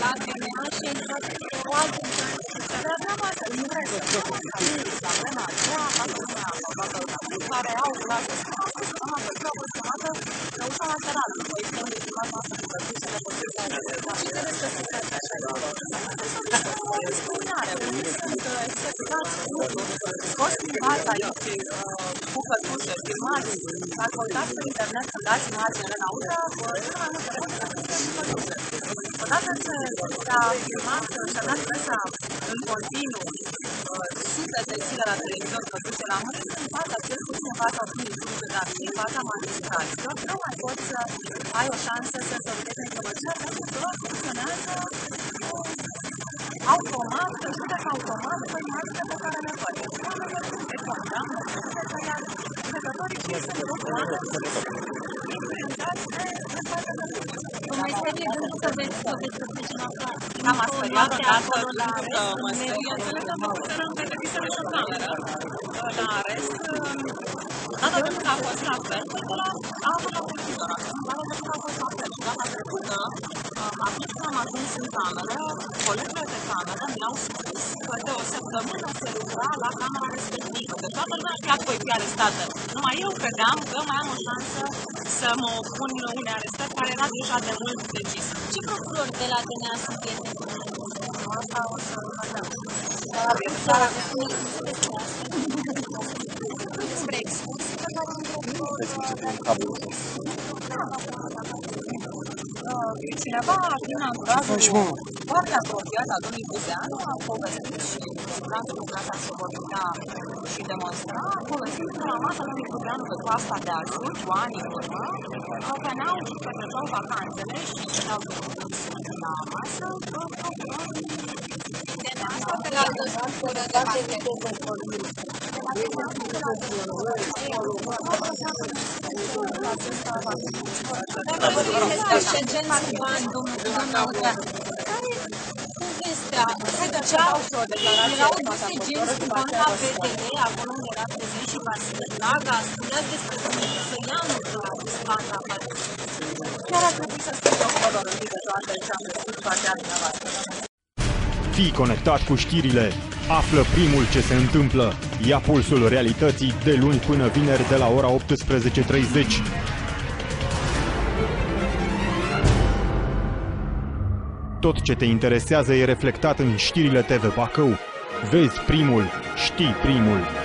la D.N.A și a intrat o altă instanță. Dar n-am asta, nu vreau să Elena Udrea, toată lumea care au clasă și am spus că am făcut o consumată că ușa lateral, după este unde filmat noastră cu produsele posibilă. Și trebuie să se facă așa de o discriminare. Unii sunt certificați scoși din fața aici cu cătușe, filmați, dacă uitați pe internet, când dați imagini Elena Udrea, cel mai multe poate să fie cu cătușe. Odată ce s-a filmat și a dat presa în continuu sute de zile la televizor cătușe la mână, în fața, cel puțin în fața opinii publice, dar și în fața magistraților, nu mai poți să ai o șansă să te vedeți în comășor, pentru că funcționează automat, să judecă automat cu imaginea pe care le văd. Deci, oamenii se condamnă, iar judecătorii și sunt lucruri influențați de fața cătușe. Cum este gândul să vezi pe cineva? Am speriat odată că mă sperie, înțeleg că mă puteram pe televiziune și o cameră. La arest, data trecută a fost la fel, pentru că a avut la televizor. Data trecută a fost la fel și data trecută, atunci când am ajuns în cameră, colegele de cameră mi-au spus că de o săptămână se lucra la camera respectivă. Deci toată lumea știa că voi fi arestată. Numai eu credeam că mai am o șansă să mă opun unei arestări care era deja de mult decisă. Ce procurori de la D.N.A sunt prieteni? Asta o să vedem. Despre excursii pe care îmi cineva din anturajul foarte apropiat al domnului Buzeanu a povestit și cu siguranță cu casa se vor putea și demonstra, povestit că la masa domnului Buzeanu pe coasta de Azur, cu ani în urmă, veneau și petreceau vacanțele și stăteau la masă, D.N.A sau de la altă structură de parchet? Este șegenți cu bani, doamna Udrea. Cum vestea? Se duceau, erau duse genți cu bani la PTL, acolo unde era prezent și Vasile Blaga, spuneați despre cum să ia bani la PTL. Chiar ar trebui să spun procurorilor în de toate ce am văzut partea dumneavoastră. Fii conectat cu știrile. Află primul ce se întâmplă. Ia pulsul realității de luni până vineri de la ora 18:30. Tot ce te interesează e reflectat în știrile TV Bacău. Vezi primul, știi primul.